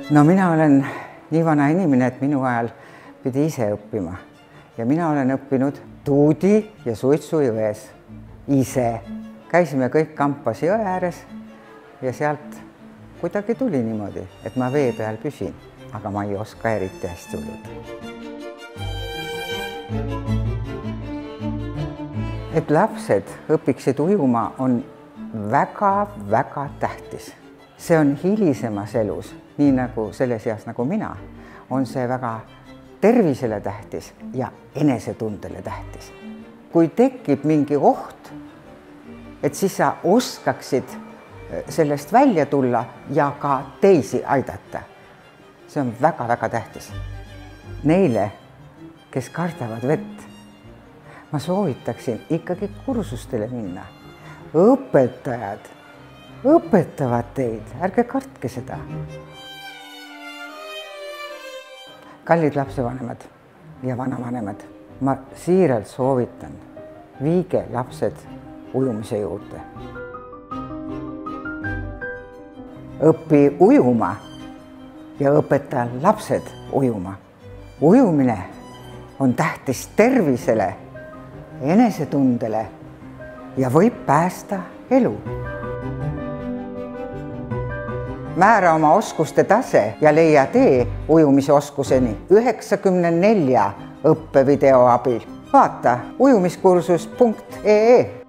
No mina olen nii vana inimene, et minu ajal pidi ise õppima ja mina olen õppinud Tuudi ja Suitsujões ise. Käisime kõik Kampasi jõe ääres ja sealt kuidagi tuli niimoodi, et ma vee peal püsin, aga ma ei oska eriti hästi ujuda. Et lapsed õpiksid ujuma on väga-väga tähtis. See on hilisemas elus, nii nagu selles eas nagu mina, on see väga tervisele tähtis ja enesetundele tähtis. Kui tekib mingi oht, et siis sa oskaksid sellest välja tulla ja ka teisi aidata. See on väga-väga tähtis. Neile, kes kardavad vett, ma soovitaksin ikkagi kursustele minna. Õpetajad õpetavad teid, ärge kartke seda. Kallid lapsevanemad ja vanavanemad, ma siiralt soovitan, viige lapsed ujumise juurde. Õpi ujuma ja õpeta lapsed ujuma. Ujumine on tähtis tervisele, enesetundele ja võib päästa elu. Määra oma oskuste tase ja leia tee ujumise oskuseni 94 õppevideo abil. Vaata ujumiskursus.ee